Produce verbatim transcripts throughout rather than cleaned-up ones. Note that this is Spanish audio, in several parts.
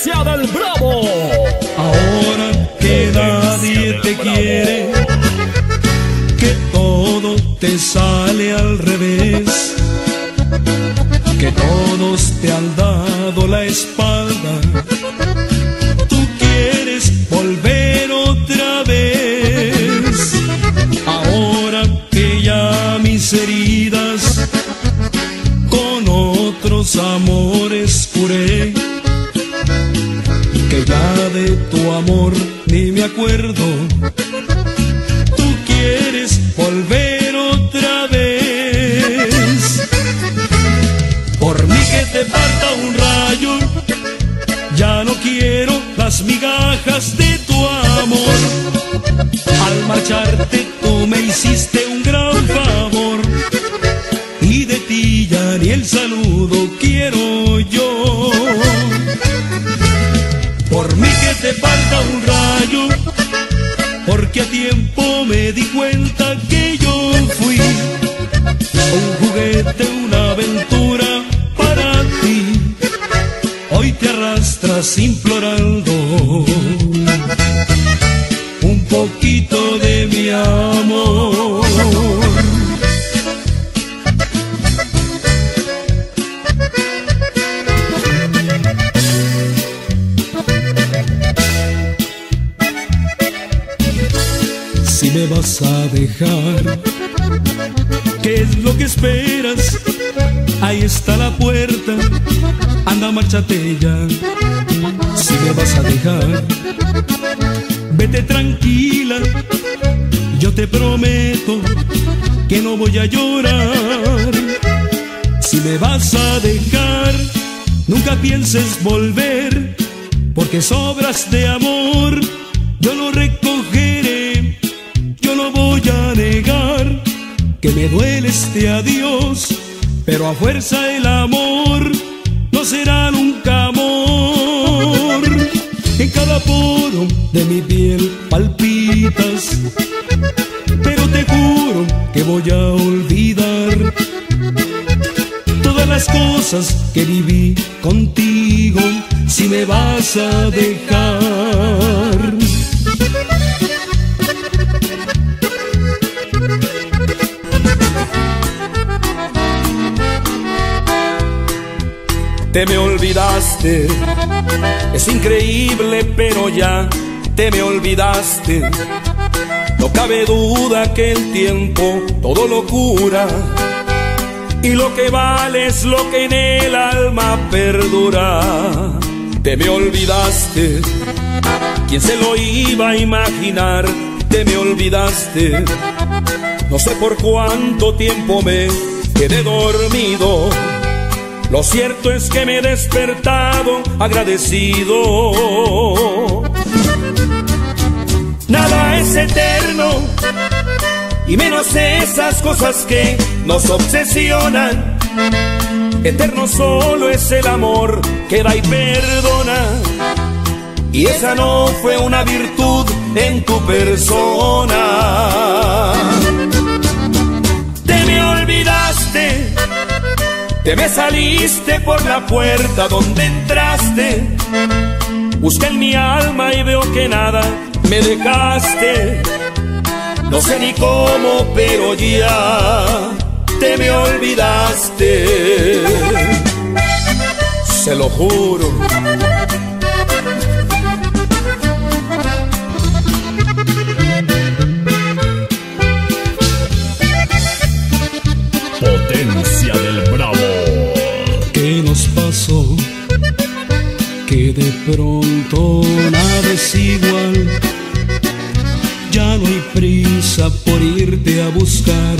Potencia del Bravo. Ahora que nadie te quiere, que todo te sale al revés, que todos te han dado la espalda, tú quieres volver otra vez. Ahora que ya mis heridas con otros amores curé, que ya de tu amor ni me acuerdo, tú quieres volver otra vez. Por mí que te parta un rayo, ya no quiero las migajas de tu amor. Al marcharte tú me hiciste un gran favor, y de ti ya ni el saludo quiero yo. Por mí que te parta un rayo, porque a tiempo me di cuenta que yo fui un juguete, una aventura para ti. Hoy te arrastras implorando un poquito de mi amor. Si me vas a dejar, ¿qué es lo que esperas? Ahí está la puerta, anda, márchate ya. Si me vas a dejar, vete tranquila, yo te prometo que no voy a llorar. Si me vas a dejar, nunca pienses volver, porque sobras de amor yo lo recogeré. Yo no voy a negar que me duele este adiós, pero a fuerza el amor no será nunca amor. En cada poro de mi piel palpitas, pero te juro que voy a olvidar todas las cosas que viví contigo si me vas a dejar. Te me olvidaste, es increíble, pero ya te me olvidaste. No cabe duda que el tiempo todo lo cura, y lo que vale es lo que en el alma perdura. Te me olvidaste, ¿quién se lo iba a imaginar? Te me olvidaste, no sé por cuánto tiempo me quedé dormido. Lo cierto es que me he despertado agradecido. Nada es eterno, y menos esas cosas que nos obsesionan. Eterno solo es el amor que da y perdona, y esa no fue una virtud en tu persona. Te me olvidaste, te me saliste por la puerta donde entraste. Busqué en mi alma y veo que nada me dejaste. No sé ni cómo, pero ya te me olvidaste. Se lo juro. Potencia del Bravo. ¿Qué nos pasó? Que de pronto nada es igual. Ya no hay prisa por irte a buscar.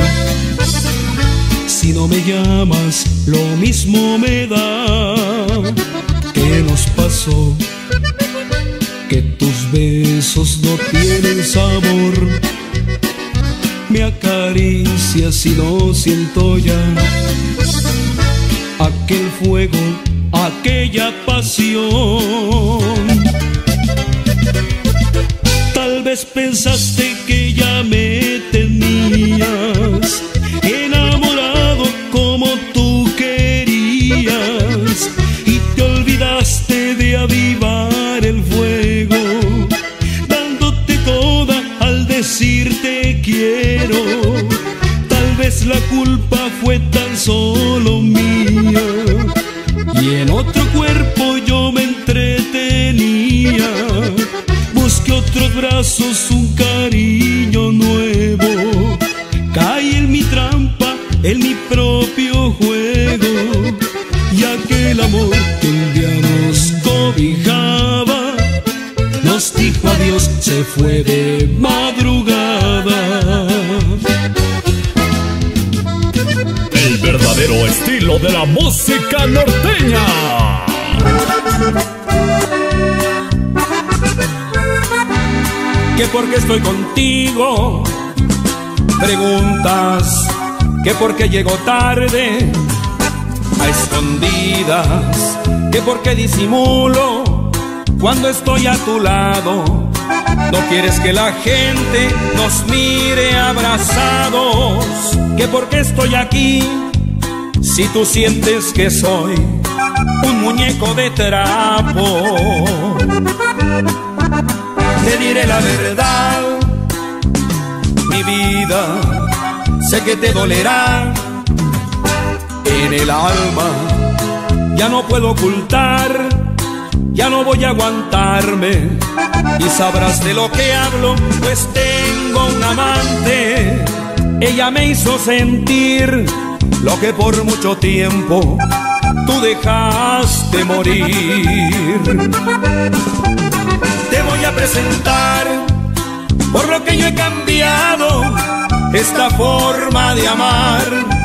Si no me llamas, lo mismo me da. ¿Qué nos pasó? Que tus besos no tienen sabor. Me acaricias y no siento ya aquel fuego, aquella pasión. Tal vez pensaste que ya me tenías enamorado como tú querías, y te olvidaste de avivar apagar el fuego, dándote toda al decirte quiero. Tal vez la culpa fue tan solo mía y en otro cuerpo yo me entretenía. Busqué otros brazos, un cariño nuevo. Caí en mi trampa, en mi propio juego. Y aquel amor que un día nos cobijaba, nos dijo adiós, se fue de madrugada. El verdadero estilo de la música norteña. Que porque estoy contigo, preguntas que porque llego tarde, a escondidas, que porque disimulo cuando estoy a tu lado. No quieres que la gente nos mire abrazados, que porque estoy aquí, si tú sientes que soy un muñeco de trapo. Te diré la verdad, mi vida, sé que te dolerá en el alma, ya no puedo ocultar, ya no voy a aguantarme. Y sabrás de lo que hablo, pues tengo un amante. Ella me hizo sentir lo que por mucho tiempo tú dejaste morir. Te voy a presentar, por lo que yo he cambiado, esta forma de amar.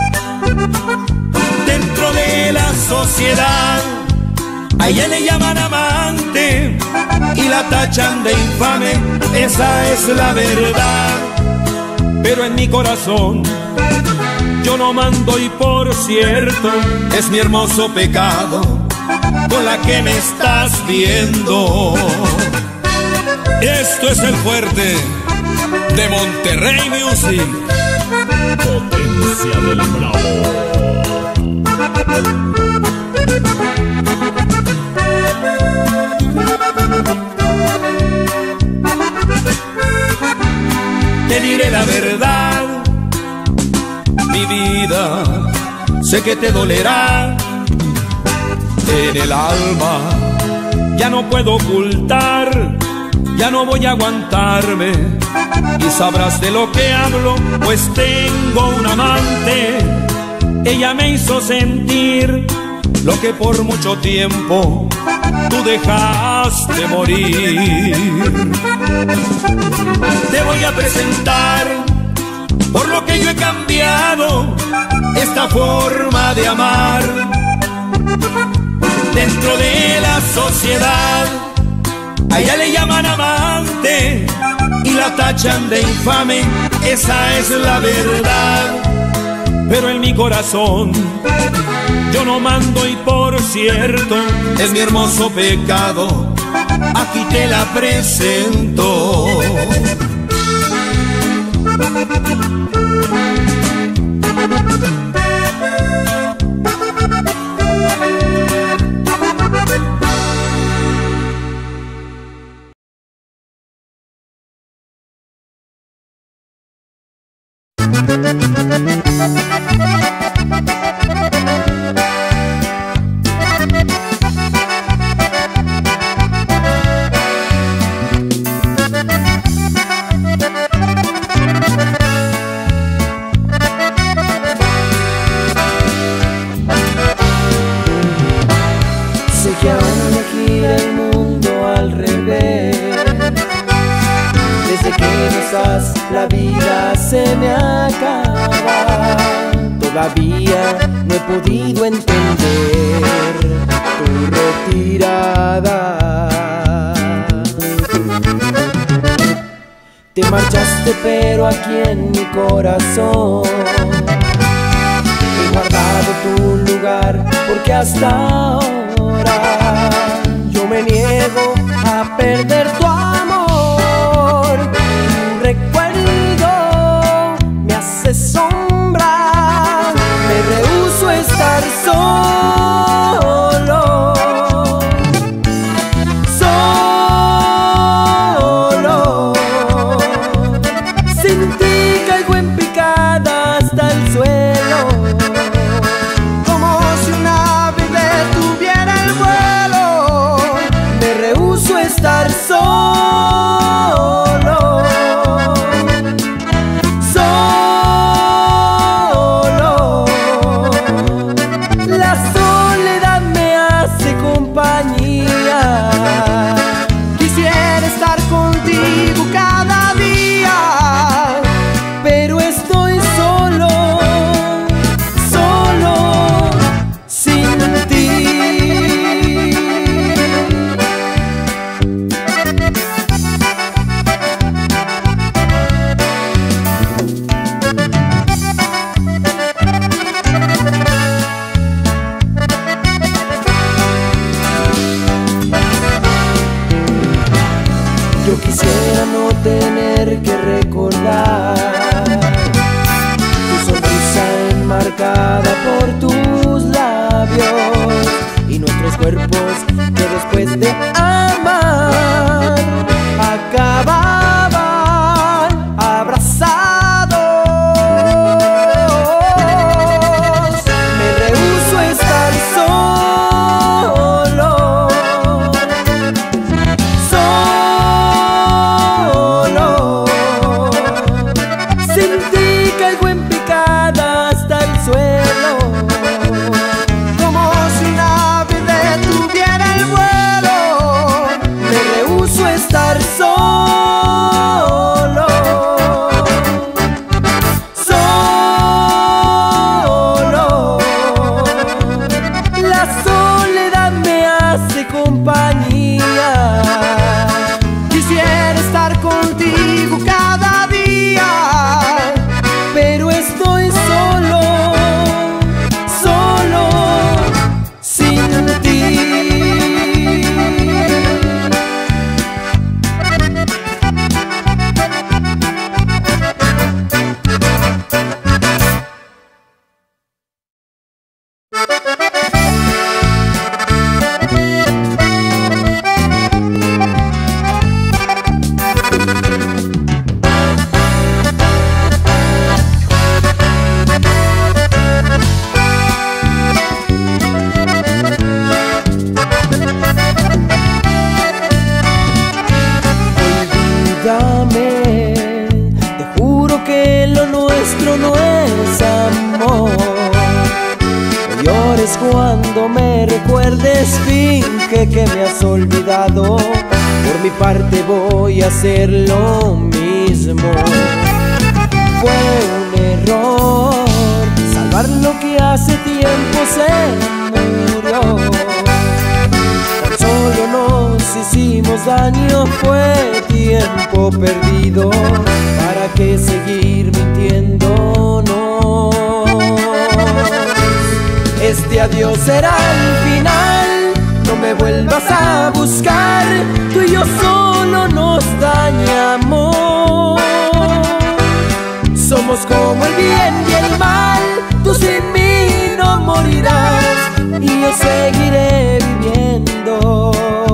Dentro de la sociedad a ella le llaman amante y la tachan de infame, esa es la verdad. Pero en mi corazón yo no mando, y por cierto es mi hermoso pecado con la que me estás viendo. Esto es el fuerte de Monterrey Music. Potencia del Bravo. Te diré la verdad, mi vida, sé que te dolerá en el alma, ya no puedo ocultar, ya no voy a aguantarme. Y sabrás de lo que hablo, pues tengo un amante. Ella me hizo sentir lo que por mucho tiempo tú dejaste morir. Te voy a presentar, por lo que yo he cambiado, esta forma de amar. Dentro de la sociedad a ella le llaman amante y la tachan de infame, esa es la verdad. Pero en mi corazón yo no mando, y por cierto es mi hermoso pecado, aquí te la presento. Sé que ahora gira el mundo al revés. Desde que no estás, la vida se me acaba. Todavía no he podido entender tu retirada. Te marchaste, pero aquí en mi corazón he guardado tu lugar, porque hasta ahora yo me niego a perder tu amor. Tu recuerdo me hace sombra, me rehúso a estar solo. Solo estar solo, solo. La soledad me hace compañía. Quisiera estar contigo cada día, pero estoy solo, solo, sin ti. Yo quisiera no tener que recordar tu sonrisa enmarcada por tus labios y nuestros cuerpos que después de amar acababan abrazados. Me rehúso a estar solo, solo. Sin ti caigo en picada hasta el suelo, como si nadie detuviera el vuelo. Me rehúso a estar solo, solo. La soledad me hace compañía. Quisiera estar contigo cada día, pero estoy solo, solo, sin ti. Olvídame, te juro que lo nuestro no es amor. No llores cuando me recuerdes, finge que me has olvidado. Por mi parte voy a hacer lo mismo. Fue un error salvar lo que hace tiempo se murió. Tan solo nos hicimos daño, fue tiempo perdido. ¿Para qué seguir mintiéndonos? Este adiós será el final, no me vuelvas a buscar. Tú y yo solo nos dañamos. Somos como el bien y el mal, tú sin mí no morirás y yo seguiré viviendo.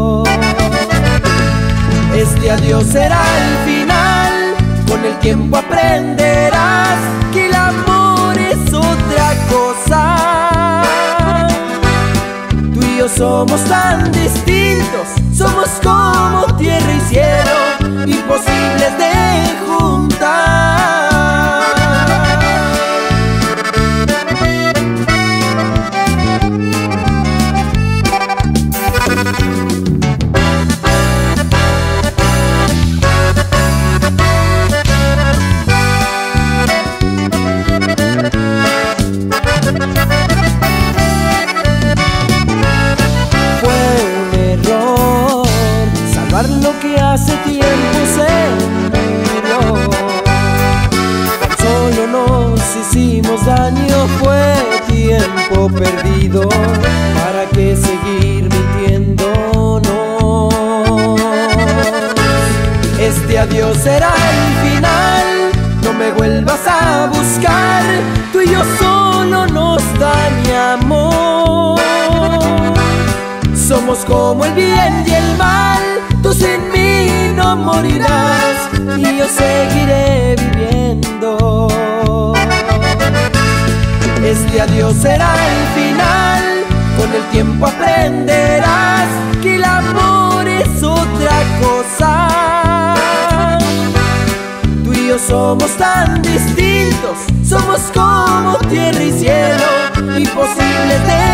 Este adiós será el final, con el tiempo aprenderás que el amor es otra cosa. Tú y yo somos tan distintos, somos como tierra y cielo, imposibles de juntar. Lo que hace tiempo se murió. Tan solo nos hicimos daño, fue tiempo perdido. ¿Para qué seguir mintiéndonos? Este adiós será el final, no me vuelvas a buscar. Tú y yo solo nos dañamos. Somos como el bien y el mal, tú sin mí no morirás y yo seguiré viviendo. Este adiós será el final, con el tiempo aprenderás que el amor es otra somos tan distintos, somos como tierra y cielo, imposibles de